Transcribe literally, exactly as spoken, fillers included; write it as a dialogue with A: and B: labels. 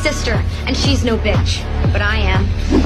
A: sister, and she's no bitch. But I am.